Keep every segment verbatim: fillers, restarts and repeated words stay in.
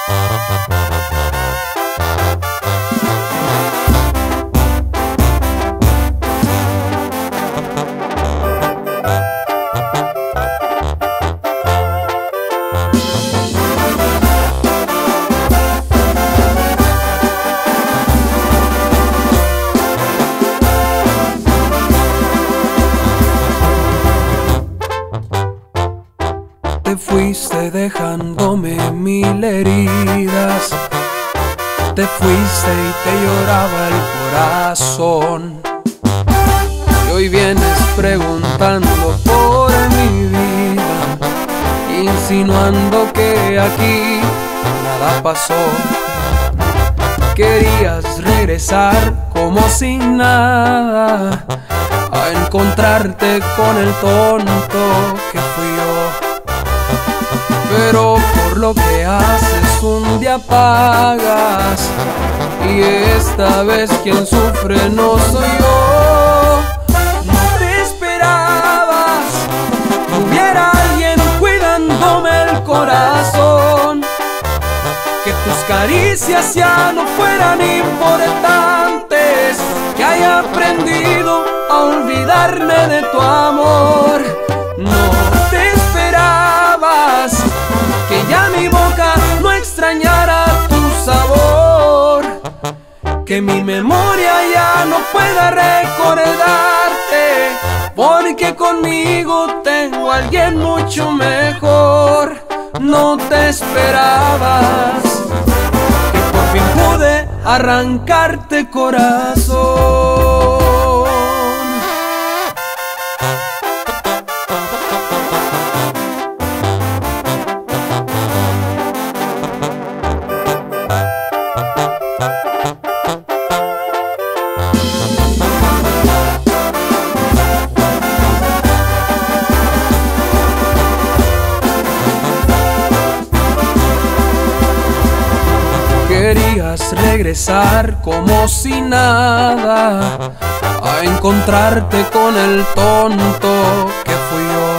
Te fuiste dejándome mil heridas, te fuiste y te lloraba el corazón. Y hoy vienes preguntando por mi vida, insinuando que aquí nada pasó. Querías regresar como sin nada, a encontrarte con el tonto que fui yo. Pero por lo que haces un día pagas, y esta vez quien sufre no soy yo. No te esperabas que hubiera alguien cuidándome el corazón, que tus caricias ya no fueran importantes, que haya aprendido a olvidarme de tu amor. No te esperabas que ya mi boca no extrañara tu sabor, que mi memoria ya no pueda recordarte, porque conmigo tengo a alguien mucho mejor. No te esperabas que por fin pude arrancarte corazón. Querías regresar como si nada, a encontrarte con el tonto que fui yo.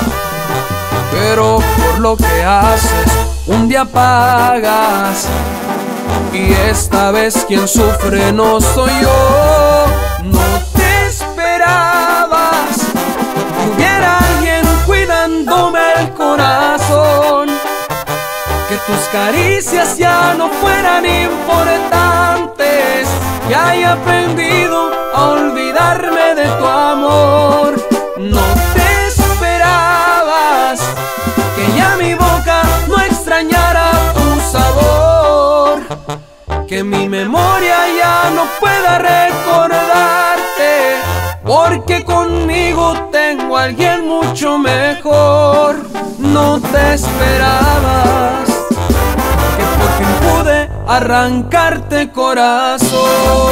Pero por lo que haces un día pagas, y esta vez quien sufre no soy yo. No te esperabas que hubiera alguien cuidándome el corazón, que tus caricias ya no fueran importantes, que haya aprendido a olvidarme de tu amor. No te esperabas que ya mi boca no extrañara tu sabor, que mi memoria ya no pueda recordarte, porque conmigo tengo a alguien mucho mejor. No te esperabas que por fin pude arrancarte corazón.